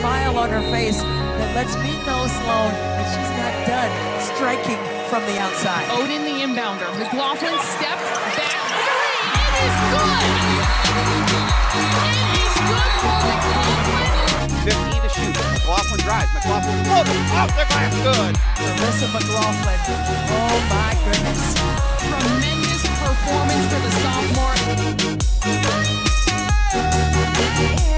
smile on her face that lets me know, Sloan, that she's not done striking from the outside. Odin, the inbounder. McLaughlin, step back. It is good! It is good for McLaughlin! 15 to shoot. McLaughlin drives. McLaughlin floater off the glass. Good. Karissa McLaughlin. Oh my goodness. Tremendous performance for the sophomore.